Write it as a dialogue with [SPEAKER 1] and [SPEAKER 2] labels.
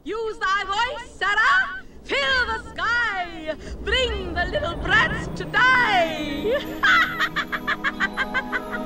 [SPEAKER 1] Use thy voice, Sarah! Fill the sky! Bring the little brats to die!